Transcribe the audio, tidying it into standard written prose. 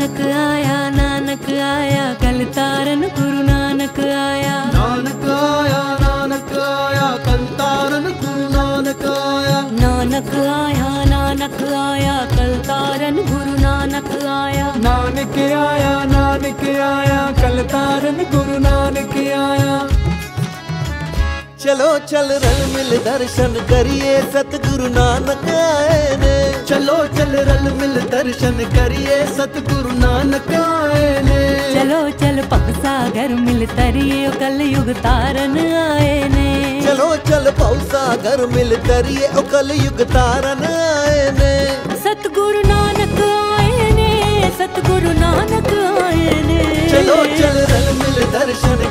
नानक आया, नानक आया, कल तारन गुरु नानक आया। नानक आया, नानक आया, कल तारन गुरु नानक आया। नानक आया, नानक आया, कल तारन गुरु नानक आया। नानक आया, नानक आया, कल तारन गुरु नानक आया। चलो चल रल मिल दर्शन करिए सतगुरु नानक आए ने। चलो चल रल मिल दर्शन करिए सतगुरु नानक आए ने। चलो चल भव सागर मिल तरिए कल युग तारन आए ने। चलो चल भव सागर मिल तरिए कल युग तारन आए ने। सतगुरु नानक आए ने, सतगुरु नानक आए ने। चलो चल रल मिल दर्शन